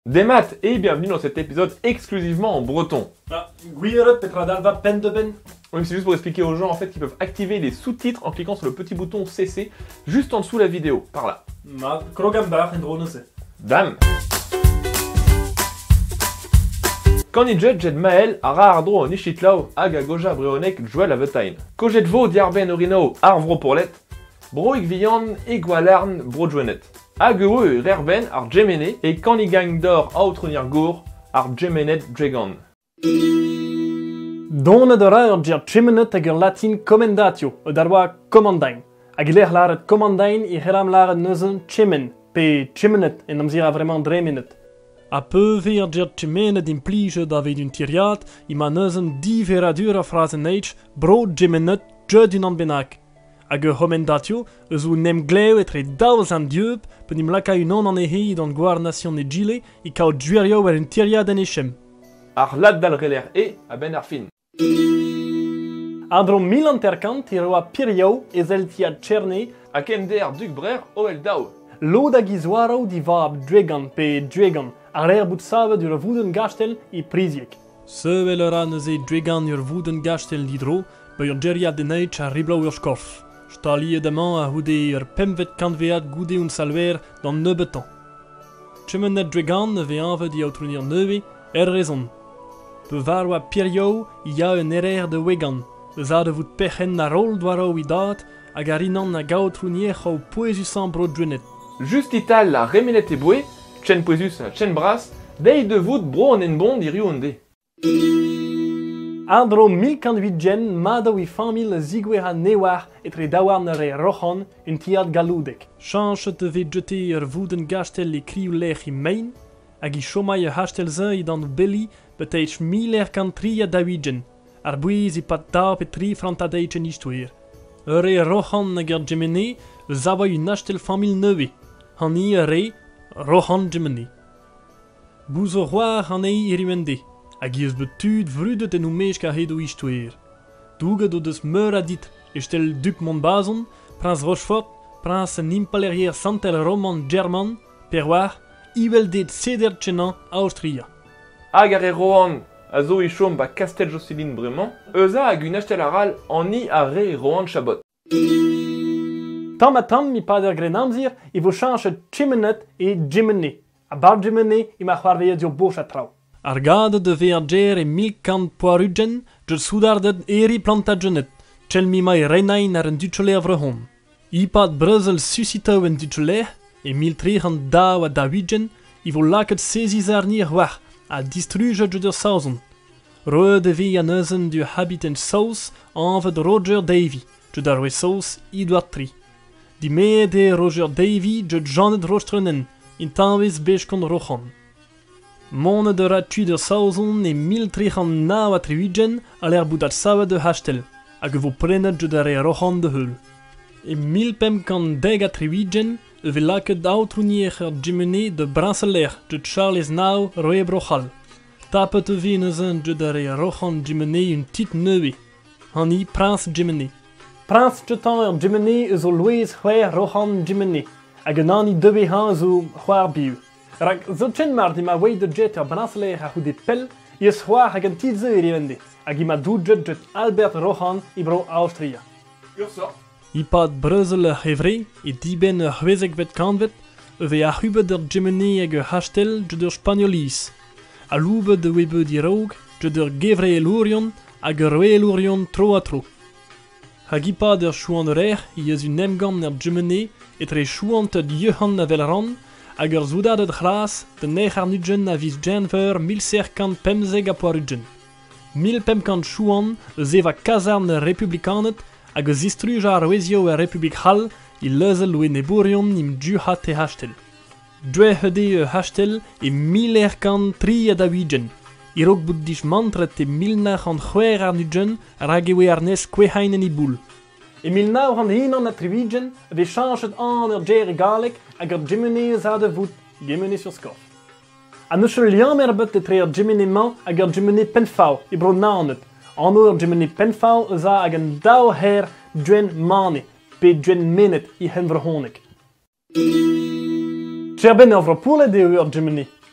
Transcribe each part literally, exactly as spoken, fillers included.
Des maths et bienvenue dans cet épisode exclusivement en breton. Ah, Guire Petradalva Pendeben. Oui, c'est juste pour expliquer aux gens en fait qu'ils peuvent activer les sous-titres en cliquant sur le petit bouton C C juste en dessous de la vidéo, par là. Ma Krogambach en Dronese. Dame. Kanidjet jed Mael a ra ardro en Ishitlau hag a goja brionek Joel a vetain. Kojet vo diarben orino ar vro pourlet, broik vian e gwalarn bro joenet. Hag eo e rerben ar gemene e kanigang d'or aotrunir gour ar gemenet dregan. Donne de reur dir chimenet hag ur latin commendatio, o darwa commandain. Hag ler laret commandain e heram laret neuzen chimen, pe chimenet en amzir a vraiment dremenet. A peu ver dir chimenet implige david un tiriat, ima neuzen di veradura phrasen eich, bro gemenet jud un anbenak. Hag ur homendatio, eus ou nem gleo etre daouz an dieup, pen im laka un an an ehe d'an gwar nation e gile, i kao djuerio er un tiriad en echem. Ar lad dal reler e a ben ar fin. Adro mil anterkant i roa pirio ezel tia tcherne, A ken der duk brer o el dao. lo da gizwaro di vab dwegan pe dwegan, ar er bout savet ur vouden gastel i priziek. Sevel era neuze dwegan ur vouden gastel lidro, be ur geria deneitch a riblau ur skorf. Stali edemañ a houde ur pemvet kantveat goude un salver d'an neubetan. Chemenet dwegan ne ve anvet i aotrunir neuve, er rezon. Pe varwa pirio ia un erer de wegan, eus a de vout pechen na rol doaro i dat, hag a rinan na gaotrunier c'hao poezusan bro dwenet. Just ital la remenet e boe, chen poezus a chen bras, dei de vout bro an en bon diriou onde. Adro mil kant-huit gen madaou i famil zigwera newar etre dawar nere rochan un tiad galoudek. Chanche te ve jete ur vouden gastel e kriou lech i main, hag i chomai e hastel ze i dan belli beteich mil er kan tri a dawigen, ar bouez i pat da pe tri frantadeitch en istouer. Ur e rochan nag ur gemene, eus avoi un hastel famil neuve, han i ur e rochan gemene. Bouzo c'hoar an ei iriwende, hag i eus betud vrudet en oumech ka hedo istouer. Douget o deus meur a dit, estel Duc Montbazon, Prince Rochefort, Prince en impalerier santel roman German, per war, ivel det seder tchenan Austria. Hag ar e roan a zo e chom ba Castel Joscelyn bremañ, eus a hag un achtel aral an i a re e roan chabot. Tam a tam mi pader grenamzir i vo chanche chimenet e gemene. A bar gemene i ma c'hoarveet ur boch a trao. Ar gade de verger e mil kant poarugen, jeu soudardet eri plantagenet, tchel mi mai reinain ar un ducholer vrehon. Ipad Brussel suscitau en ducholer, e mil trecent daou a dawigen, i vo laket sezis ar nir war, a distruge jeu ur saouzon. Roe de ve a neuzen du habitant saus anvet Roger Davy, jeu dar oe saus Edward tri. Di me de Roger Davy jeu janet rostrenen, in tanvez bech kon rochan. Mone de ratu ur saouzon e mil trecent naou a triwigen al er bout al savet de hastel, hag vo prenet jeu dar e rochan de heul. E mil pemkant deg a triwigen, e ve laket aotrunier ur gemene de Brinceler, jeu Charles nau roe brochal. Tapet e ve neuzen jeu dar e rochan gemene un tit neuve, han i Prince gemene. Prince tchetan ur gemene eus o loez c'hwer rochan gemene, hag un an i debe han eus o c'hoar biu. Rak zo tchen mar di ma wei de jet ur Brinceler a c'houde pell, i eus c'hoar hag an tit ze e revende, hag i ma doujet jet Albert Rochan i bro Austria. Ur sort. Ipad Brussel ur hevre, e diben ur c'hwezek vet kantvet, e ve a c'hubet ur gemene hag ur hastel jeu ur spagnolis. A loubet de webe di raog, jeu ur gevre e lourion, hag ur roe lourion tro a tro. Hag ipad ur chouan ur er, i eus un emgam ur gemene, etre chouant ur yeuhan a vel ran, hag ur zoudadet c'hlas, de nech ar nugen a viz Janver mil serkant pemzeg a poarugen. Mil pemkant chouan eus eva kazarn republikanet, hag eus istruj ar wezio a Republik Hall, i leuzel oe nebourion im duhat e hastel. Dwe hede e hastel e mil erkant tri a dawigen. I rog bout dich mantret e mil nachant c'hwer ar nugen, rag e oe ar nes kwehainen i boul. E mil naou an hinan a triwigen, e ve chanchet an ur djer e galek hag ur gemene eus a de vout gemene sur skorf. An eus liam erbet etre ur gemene man hag ur gemene penfao, e bro naonet. An ur gemene penfao eus a hag an daou her dwen mane, pe dwen menet i hen vrhonek. Tcherben ur vro poulet eo ur gemene.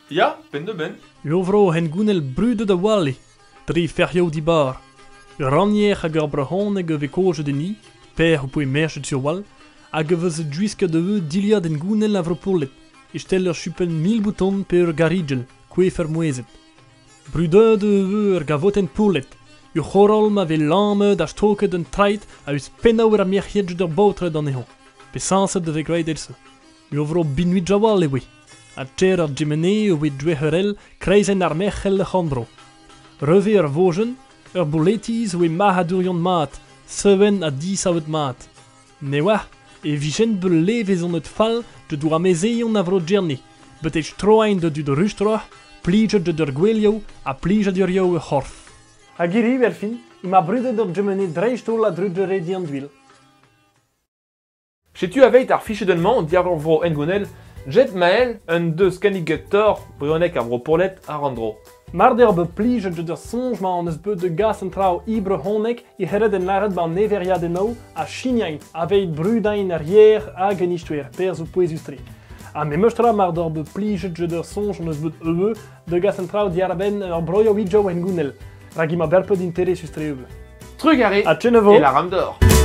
Ja, pen de ben. Jovro hen gounel brude da wali, dri ferio di bar. Ranier hag ur brehon ag ve koje de ni, per ou poe merchet sur wal, hag vez duiske de eux dilia den gounel avro pourlet, e stel ur chupen mil bouton per ur garigel, kwefer moezet. Brude de eux ur gavoten pourlet, ur chorol ma ve lame da stoke den trait a us penna ur a merchet d'ur bautre dan eho, pe sanset de ve greid else. Jovro binuit jawal e we. A tcher ar gemene o wet dweherel kreizen ar mechel le chandro. Reve ar vojen, ur boletis o e mahadurion mat, seven a dix a mat. Ne oa, e vichen bel levezon et fall de dour amezeion avro djerni, bet e stroain de du de rustroa, pliget de dur gwelio a pliget dur yo e horf. A giri ver fin, ima brudet ur gemene dreistol a drud redi an duil. Setu aveit ar fichedenman diar vro engounel, jet mael un deus kaniget tor, brionek ar vro pourlet ar andro. Mar der be pliget de dur sonj ma an eus beut de gas an trao ibre honek i heret en laret ban neveria de nou a chiniain aveit brudain ar yer a genistuer per zo poezustri. A me meustra mar der be pliget de dur sonj an eus beut eue de gas an trao diar ben ur broio widjo en gounel, rag ima berpet intere sustri eue. Trugare A tchenevo et la rame d'or.